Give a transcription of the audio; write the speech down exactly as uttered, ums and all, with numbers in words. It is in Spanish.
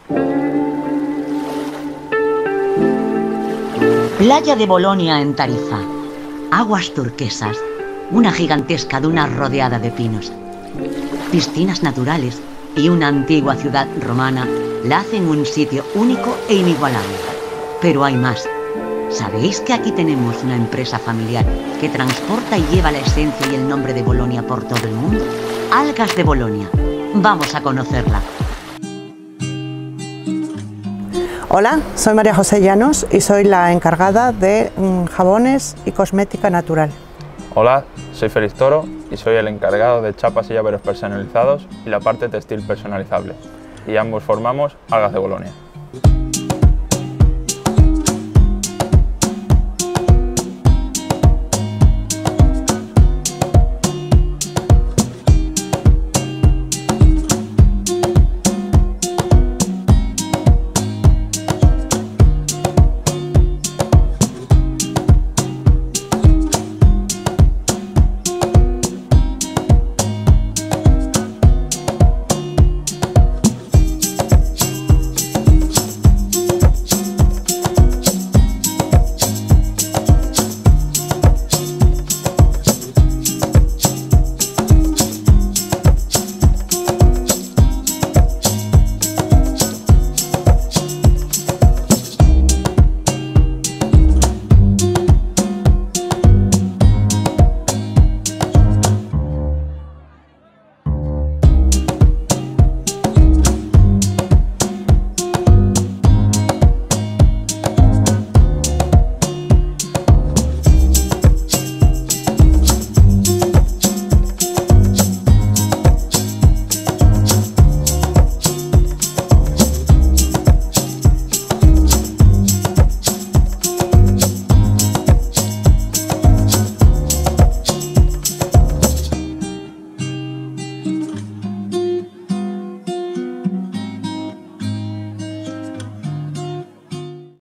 Playa de Bolonia en Tarifa. Aguas turquesas, una gigantesca duna rodeada de pinos. Piscinas naturales y una antigua ciudad romana la hacen un sitio único e inigualable. Pero hay más. ¿Sabéis que aquí tenemos una empresa familiar que transporta y lleva la esencia y el nombre de Bolonia por todo el mundo? Algas de Bolonia. Vamos a conocerla. Hola, soy María José Llanos y soy la encargada de mm, jabones y cosmética natural. Hola, soy Félix Toro y soy el encargado de chapas y llaveros personalizados y la parte textil personalizable. Y ambos formamos Algas de Bolonia.